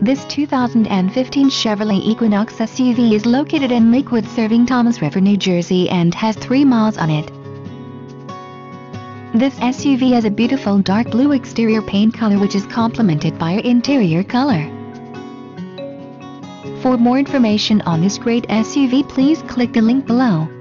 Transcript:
This 2015 Chevrolet Equinox SUV is located in Lakewood, serving Thomas River, New Jersey, and has 3 miles on it. This SUV has a beautiful dark blue exterior paint color which is complemented by an interior color. For more information on this great SUV, please click the link below.